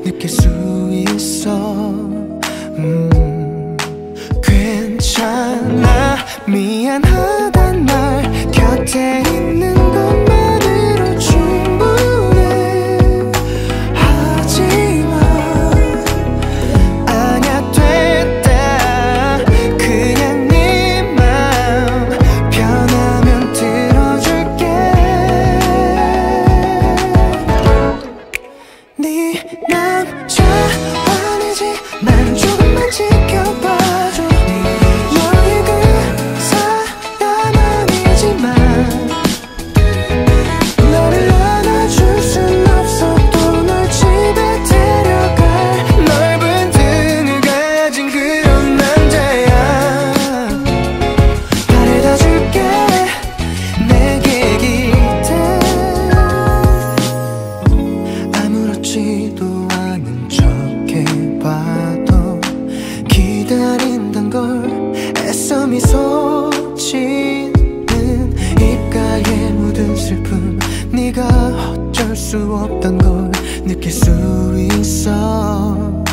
느낄 수 있어. 괜찮아, 미안하단 말 곁에 있는 것만으로 충분해. 하지마, 아냐 됐다. 그냥 네 맘 변하면 들어줄게. 네 남자 아니지, 난 조금만 지켜봐줘. 너의 그 사람 아니지만 너를 안아줄 순 없어도 널 집에 데려갈 넓은 등을 가진 그런 남자야. 바래다 줄게, 내게 기대. 아무렇지도 않은 척 해봐도 기다린단 걸 애써 미소 짓는 입가에 묻은 슬픔, 네가 어쩔 수 없단 걸 느낄 수 있어.